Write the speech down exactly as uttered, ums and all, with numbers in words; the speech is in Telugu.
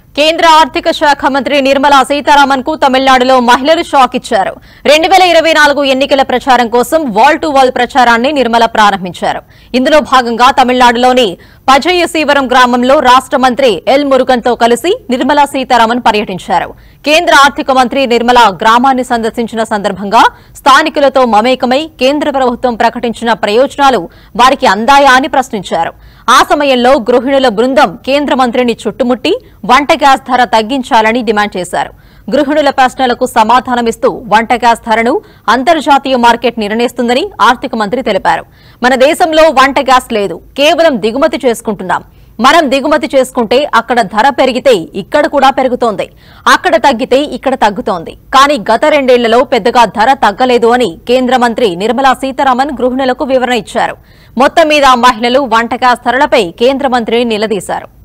కేంద్ర ఆర్థిక శాఖ మంత్రి నిర్మలా సీతారామన్ కు తమిళనాడులో మహిళలు షాక్ ఇచ్చారు. రెండు వేల ఇరవై నాలుగు ఎన్నికల ప్రచారం కోసం వాల్ టు వాల్ ప్రచారాన్ని నిర్మల ప్రారంభించారు. ఇందులో భాగంగా తమిళనాడులోని పజయసీవరం గ్రామంలో రాష్ట మంత్రి ఎల్ మురుగన్ తో కలిసి నిర్మలా సీతారామన్ పర్యటించారు. కేంద్ర ఆర్థిక మంత్రి నిర్మల గ్రామాన్ని సందర్శించిన సందర్భంగా స్థానికులతో మమేకమై కేంద్ర ప్రభుత్వం ప్రకటించిన ప్రయోజనాలు వారికి అందాయా అని ప్రశ్నించారు. ఆ సమయంలో గృహిణుల బృందం కేంద్ర మంత్రిని చుట్టుముట్టి వంట గ్యాస్ ధర తగ్గించాలని డిమాండ్ చేశారు. గృహిణుల ప్రశ్నలకు సమాధానమిస్తూ వంట గ్యాస్ ధరను అంతర్జాతీయ మార్కెట్ నిర్ణయిస్తుందని ఆర్థిక మంత్రి తెలిపారు. మన దేశంలో వంట గ్యాస్ లేదు, కేవలం దిగుమతి చేసుకుంటున్నాం. మనం దిగుమతి చేసుకుంటే అక్కడ ధర పెరిగితే ఇక్కడ కూడా పెరుగుతోంది, అక్కడ తగ్గితే ఇక్కడ తగ్గుతోంది. కానీ గత రెండేళ్లలో పెద్దగా ధర తగ్గలేదు అని కేంద్ర మంత్రి నిర్మలా సీతారామన్ గృహిణులకు వివరణ ఇచ్చారు. మొత్తం మీద మహిళలు వంట గ్యాస్ ధరలపై కేంద్ర మంత్రిని నిలదీశారు.